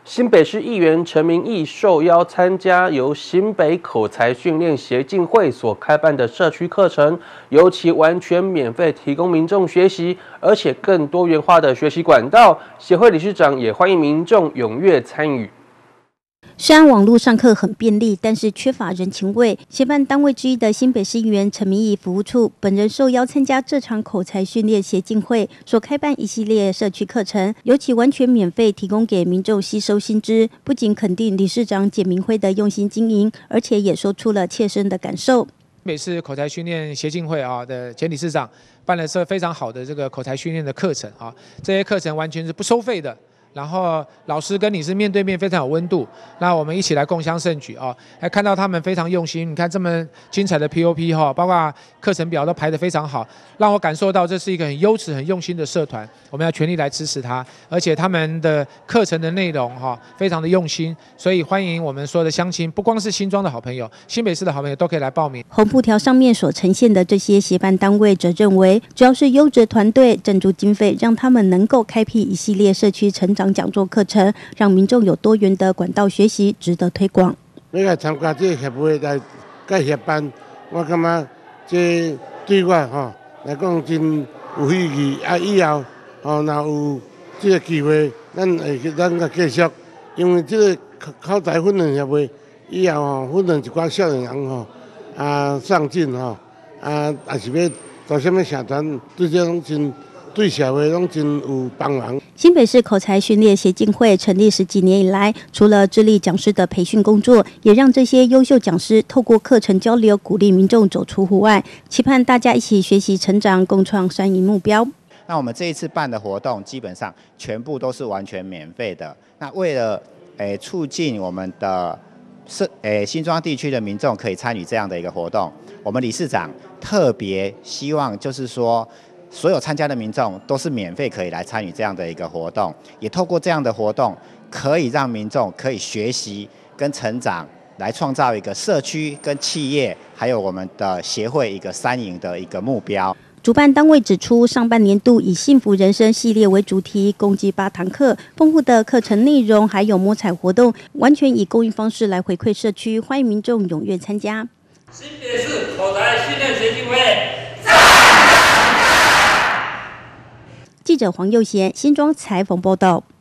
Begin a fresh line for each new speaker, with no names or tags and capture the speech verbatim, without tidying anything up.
新北市议员陈明义受邀参加由新北口才训练协进会所开办的社区课程，尤其完全免费提供民众学习，而且更多元化的学习管道。协会理事长也欢迎民众踊跃参与。
虽然网络上课很便利，但是缺乏人情味。协办单位之一的新北市议员陈明义服务处本人受邀参加这场口才训练协进会所开办一系列社区课程，尤其完全免费提供给民众吸收新知。不仅肯定理事长简明辉的用心经营，而且也说出了切身的感受。
新北市口才训练协进会啊的简理事长办了这非常好的这个口才训练的课程啊，这些课程完全是不收费的。 然后老师跟你是面对面，非常有温度。那我们一起来共襄盛举啊！还看到他们非常用心，你看这么精彩的 P O P 哈，包括课程表都排得非常好，让我感受到这是一个很优质、很用心的社团。我们要全力来支持他，而且他们的课程的内容哈非常的用心，所以欢迎我们所有的乡亲，不光是新庄的好朋友，新北市的好朋友都可以来报名。
红布条上面所呈现的这些协办单位则认为，只要是优质团队赞助经费，让他们能够开辟一系列社区成长 讲座课程，让民众有多元的管道学习，值得推广。
要来参加这个协会来介协办，我感觉这对我吼来讲真有意义。啊，以后吼若有这个机会，咱会咱个继续，因为这个口才训练协会以后吼训练一寡少年人吼啊上进吼啊，也是要做什么社团，对这种真。 对社会拢真有帮忙。
新北市口才训练协进会成立十几年以来，除了致力讲师的培训工作，也让这些优秀讲师透过课程交流，鼓励民众走出户外，期盼大家一起学习成长，共创双赢目标。
那我们这一次办的活动，基本上全部都是完全免费的。那为了诶促进我们的是诶新庄地区的民众可以参与这样的一个活动，我们理事长特别希望就是说。 所有参加的民众都是免费可以来参与这样的一个活动，也透过这样的活动，可以让民众可以学习跟成长，来创造一个社区跟企业，还有我们的协会一个三赢的一个目标。
主办单位指出，上半年度以幸福人生系列为主题，共计八堂课，丰富的课程内容还有摸彩活动，完全以公益方式来回馈社区，欢迎民众踊跃参加。
新北市口才训练协进会。
记者黄佑贤新庄采访报道。